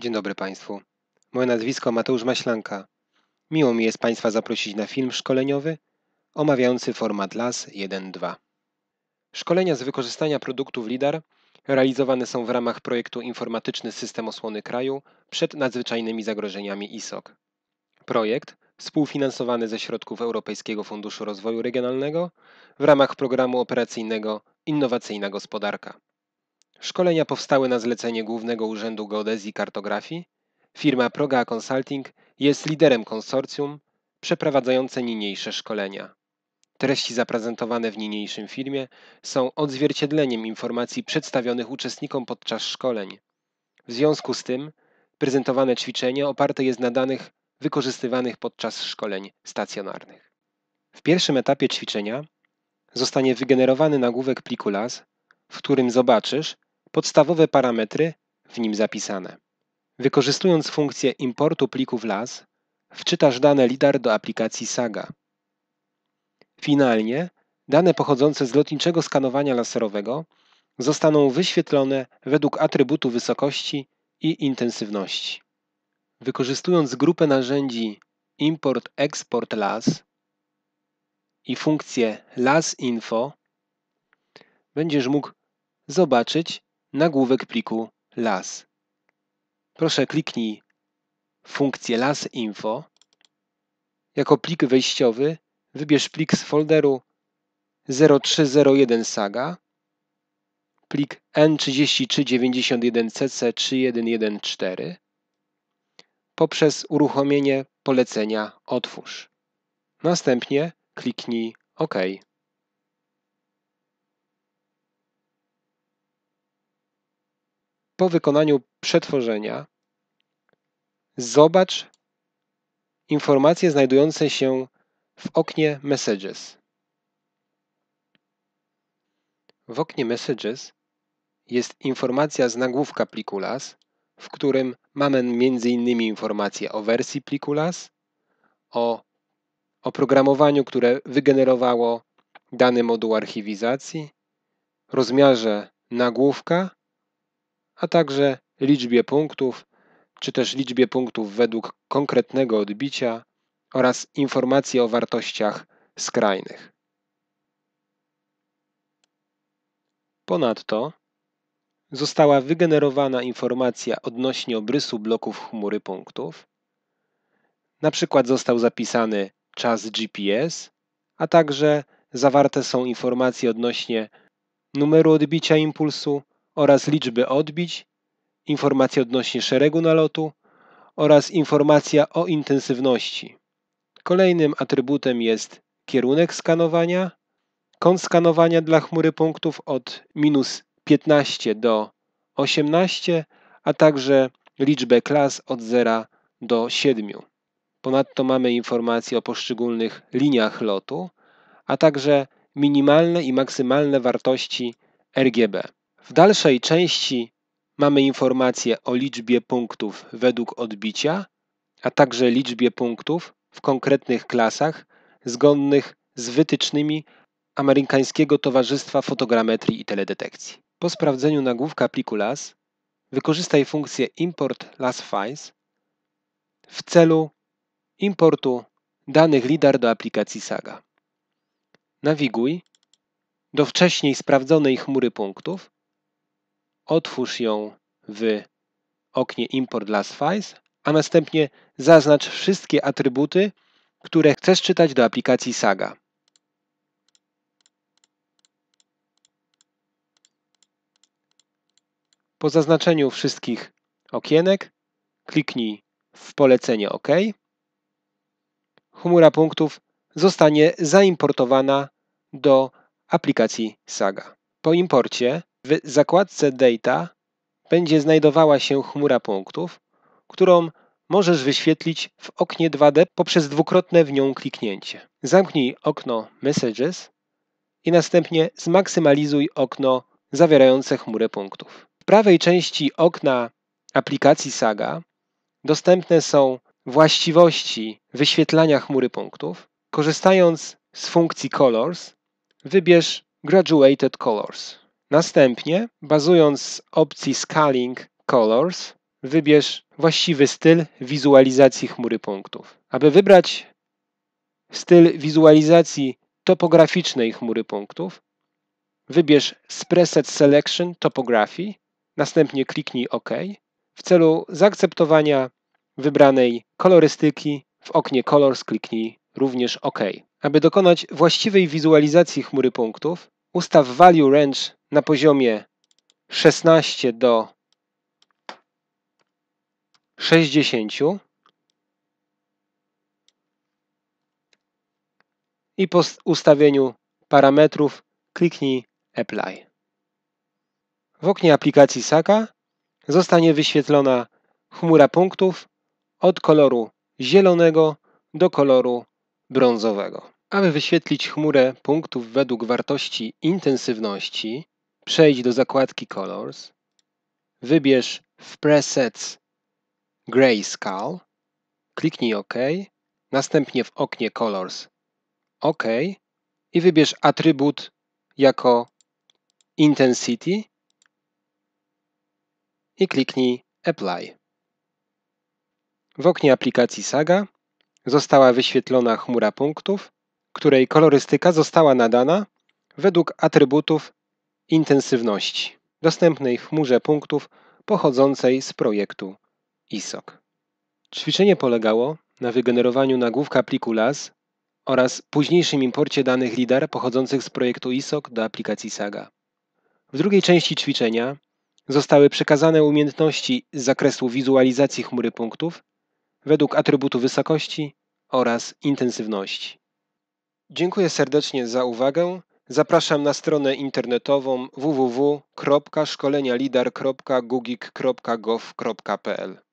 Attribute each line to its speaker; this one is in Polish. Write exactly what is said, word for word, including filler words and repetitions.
Speaker 1: Dzień dobry Państwu. Moje nazwisko Mateusz Maślanka. Miło mi jest Państwa zaprosić na film szkoleniowy omawiający format L A S jeden dwa. Szkolenia z wykorzystania produktów LIDAR realizowane są w ramach projektu Informatyczny System Osłony Kraju przed nadzwyczajnymi zagrożeniami I S O K. Projekt współfinansowany ze środków Europejskiego Funduszu Rozwoju Regionalnego w ramach programu operacyjnego Innowacyjna Gospodarka. Szkolenia powstały na zlecenie Głównego Urzędu Geodezji i Kartografii. Firma ProGea Consulting jest liderem konsorcjum przeprowadzające niniejsze szkolenia. Treści zaprezentowane w niniejszym filmie są odzwierciedleniem informacji przedstawionych uczestnikom podczas szkoleń. W związku z tym prezentowane ćwiczenie oparte jest na danych wykorzystywanych podczas szkoleń stacjonarnych. W pierwszym etapie ćwiczenia zostanie wygenerowany nagłówek pliku L A S, w którym zobaczysz podstawowe parametry w nim zapisane. Wykorzystując funkcję importu plików L A S, wczytasz dane LIDAR do aplikacji SAGA. Finalnie dane pochodzące z lotniczego skanowania laserowego zostaną wyświetlone według atrybutu wysokości i intensywności. Wykorzystując grupę narzędzi Import-Export L A S i funkcję L A S Info, będziesz mógł zobaczyć nagłówek pliku L A S. Proszę kliknij funkcję L A S Info. Jako plik wejściowy wybierz plik z folderu zero trzy zero jeden SAGA, plik N trzydzieści trzy dziewięćdziesiąt jeden C C trzy jeden jeden cztery poprzez uruchomienie polecenia Otwórz. Następnie kliknij OK. Po wykonaniu przetworzenia zobacz informacje znajdujące się w oknie Messages. W oknie Messages jest informacja z nagłówka pliku L A S, w którym mamy między innymi informacje o wersji pliku L A S, o oprogramowaniu, które wygenerowało dany moduł archiwizacji, rozmiarze nagłówka, a także liczbie punktów, czy też liczbie punktów według konkretnego odbicia oraz informacje o wartościach skrajnych. Ponadto została wygenerowana informacja odnośnie obrysu bloków chmury punktów. Na przykład został zapisany czas G P S, a także zawarte są informacje odnośnie numeru odbicia impulsu oraz liczby odbić, informacje odnośnie szeregu nalotu oraz informacja o intensywności. Kolejnym atrybutem jest kierunek skanowania, kąt skanowania dla chmury punktów od minus piętnaście do osiemnastu, a także liczbę klas od zera do siedmiu. Ponadto mamy informacje o poszczególnych liniach lotu, a także minimalne i maksymalne wartości R G B. W dalszej części mamy informacje o liczbie punktów według odbicia, a także liczbie punktów w konkretnych klasach zgodnych z wytycznymi Amerykańskiego Towarzystwa Fotogrametrii i Teledetekcji. Po sprawdzeniu nagłówka pliku L A S wykorzystaj funkcję Import L A S Files w celu importu danych LIDAR do aplikacji SAGA. Nawiguj do wcześniej sprawdzonej chmury punktów, otwórz ją w oknie Import L A S Files, a następnie zaznacz wszystkie atrybuty, które chcesz czytać do aplikacji SAGA. Po zaznaczeniu wszystkich okienek kliknij w polecenie OK. Chmura punktów zostanie zaimportowana do aplikacji SAGA. Po imporcie w zakładce Data będzie znajdowała się chmura punktów, którą możesz wyświetlić w oknie dwa D poprzez dwukrotne w nią kliknięcie. Zamknij okno Messages i następnie zmaksymalizuj okno zawierające chmurę punktów. W prawej części okna aplikacji SAGA dostępne są właściwości wyświetlania chmury punktów. Korzystając z funkcji Colors, wybierz Graduated Colors. Następnie, bazując z opcji Scaling Colors, wybierz właściwy styl wizualizacji chmury punktów. Aby wybrać styl wizualizacji topograficznej chmury punktów, wybierz z Preset Selection Topography, następnie kliknij OK. W celu zaakceptowania wybranej kolorystyki w oknie Colors kliknij również OK. Aby dokonać właściwej wizualizacji chmury punktów, ustaw Value Range na poziomie szesnaście do sześćdziesięciu i po ustawieniu parametrów kliknij Apply. W oknie aplikacji Saga zostanie wyświetlona chmura punktów od koloru zielonego do koloru brązowego. Aby wyświetlić chmurę punktów według wartości intensywności, przejdź do zakładki Colors, wybierz w Presets Grayscale, kliknij OK, następnie w oknie Colors OK i wybierz atrybut jako Intensity i kliknij Apply. W oknie aplikacji Saga została wyświetlona chmura punktów, której kolorystyka została nadana według atrybutów intensywności, dostępnej w chmurze punktów pochodzącej z projektu I S O C. Ćwiczenie polegało na wygenerowaniu nagłówka pliku L A S oraz późniejszym imporcie danych lidar pochodzących z projektu I S O C do aplikacji Saga. W drugiej części ćwiczenia zostały przekazane umiejętności z zakresu wizualizacji chmury punktów według atrybutu wysokości oraz intensywności. Dziękuję serdecznie za uwagę. Zapraszam na stronę internetową w w w kropka szkolenia lidar kropka gugik kropka gov kropka p l.